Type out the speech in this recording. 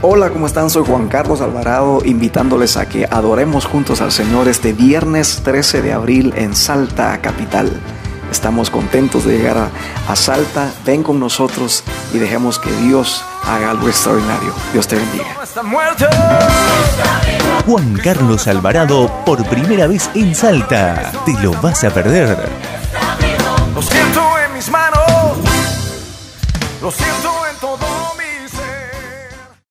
Hola, ¿cómo están? Soy Juan Carlos Alvarado, invitándoles a que adoremos juntos al Señor este viernes 13 de abril en Salta, capital. Estamos contentos de llegar a Salta. Ven con nosotros y dejemos que Dios haga algo extraordinario. Dios te bendiga. Juan Carlos Alvarado por primera vez en Salta. Te lo vas a perder. Lo siento en mis manos. Lo siento.